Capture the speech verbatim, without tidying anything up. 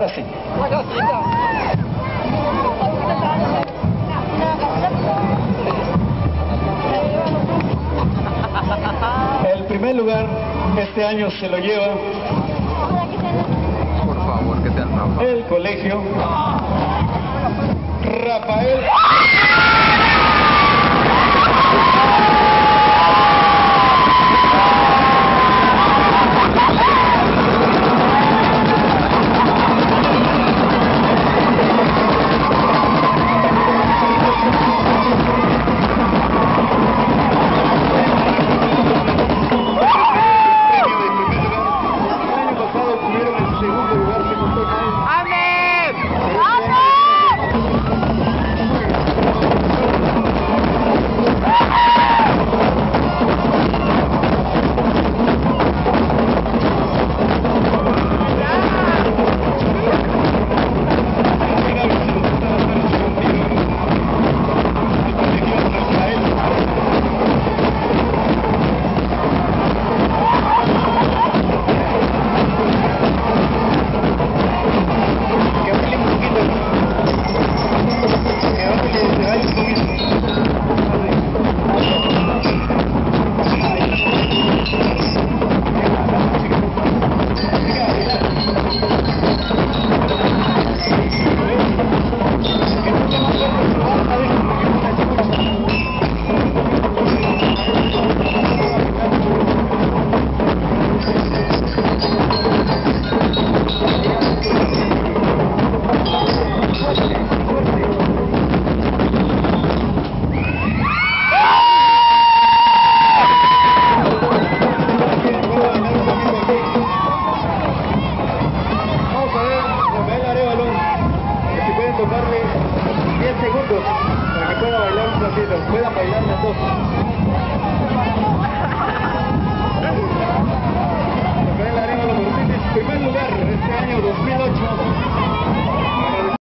Así. El primer lugar este año se lo lleva Por favor, que te Rafa. el colegio Rafael. Tocarle diez segundos para que pueda bailar un ratito, puedan bailar las dos.